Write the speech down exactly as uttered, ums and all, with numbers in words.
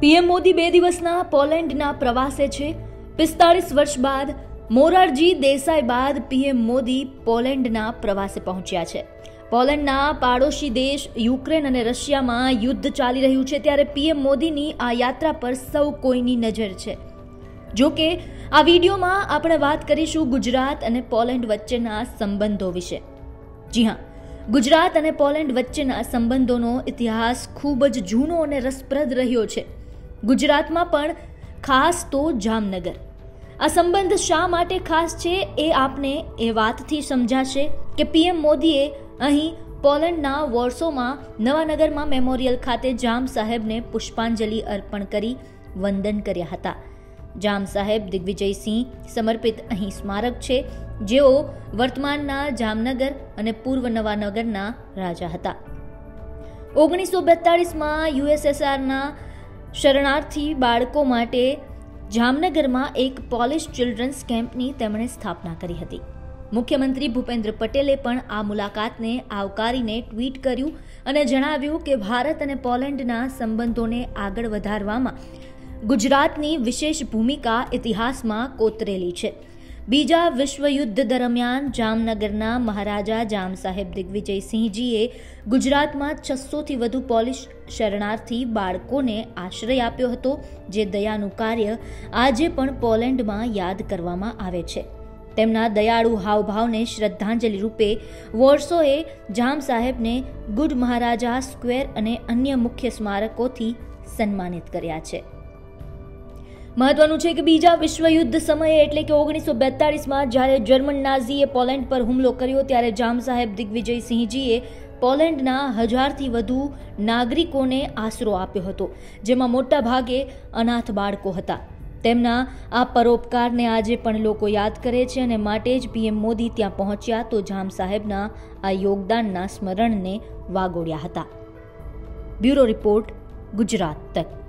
PM Modi બે દિવસના પોલેન્ડના પ્રવાસે છે. પિસ્તાળીસ વર્ષ બાદ મોરારજી દેસાઈ બાદ પીએમ મોદી પોલેન્ડના પ્રવાસે પહોંચ્યા છે. પોલેન્ડના પાડોશી દેશ યુક્રેન અને રશિયામાં યુદ્ધ ચાલી રહ્યું છે, ત્યારે પીએમ મોદીની આ યાત્રા પર સૌ કોઈની નજર છે. જો કે આ વિડીયોમાં આપણે વાત કરીશું ગુજરાત અને પોલેન્ડ વચ્ચેના સંબંધો વિશે. જી હા, ગુજરાત અને પોલેન્ડ વચ્ચેના સંબંધોનો ઇતિહાસ ખૂબ જ જૂનો અને રસપ્રદ રહ્યો છે. ગુજરાતમાં પણ, ખાસ તો જામનગર. આ સંબંધ શા માટે ખાસ છે એ આપને એ વાતથી સમજાશે કે પીએમ મોદીએ અહીં પોલેન્ડના વોર્સોમાં નવાનગરમાં મેમોરિયલ ખાતે જામ સાહેબને પુષ્પાંજલિ અર્પણ કરી વંદન કર્યા હતા. જામ સાહેબ દિગ્વિજયસિંહ સમર્પિત અહીં સ્મારક છે, જેઓ વર્તમાનના જામનગર અને પૂર્વ નવાનગરના રાજા હતા. ઓગણીસો બેતાળીસમાં યુએસએસઆરના શરણાર્થી બાળકો માટે જામનગરમાં એક પોલિશ ચિલ્ડ્રન્સ કેમ્પની તેમણે સ્થાપના કરી હતી. મુખ્યમંત્રી ભૂપેન્દ્ર પટેલે પણ આ મુલાકાતને આવકારીને ટ્વીટ કર્યું અને જણાવ્યું કે ભારત અને પોલેન્ડના સંબંધોને આગળ વધારવામાં ગુજરાતની વિશેષ ભૂમિકા ઇતિહાસમાં કોતરેલી છે. બીજા વિશ્વયુદ્ધ દરમિયાન જામનગરના મહારાજા જામ સાહેબ દિગ્વિજયસિંહજીએ ગુજરાતમાં છસોથી વધુ પોલિશ શરણાર્થી બાળકોને આશ્રય આપ્યો હતો, જે દયાનું કાર્ય આજે પણ પોલેન્ડમાં યાદ કરવામાં આવે છે. તેમના દયાળુ હાવભાવને શ્રદ્ધાંજલિ રૂપે વોર્સોએ જામ સાહેબને ગુડ મહારાજા સ્ક્વેર અને અન્ય મુખ્ય સ્મારકોથી સન્માનિત કર્યા છે. મહત્વનું છે કે બીજા વિશ્વયુદ્ધ સમયે એટલે કે ઓગણીસો બેતાળીસમાં જ્યારે જર્મન નાઝીએ પોલેન્ડ પર હુમલો કર્યો, ત્યારે જામ સાહેબ દિગ્વિજયસિંહજીએ પોલેન્ડના હજારથી વધુ નાગરિકોને આશરો આપ્યો હતો, જેમાં મોટા ભાગે અનાથ બાળકો હતા. તેમના આ પરોપકારને આજે પણ લોકો યાદ કરે છે અને માટે જ પીએમ મોદી ત્યાં પહોંચ્યા તો જામ સાહેબના આ યોગદાનના સ્મરણને વાગોળ્યા હતા. બ્યુરો રિપોર્ટ, ગુજરાત તક.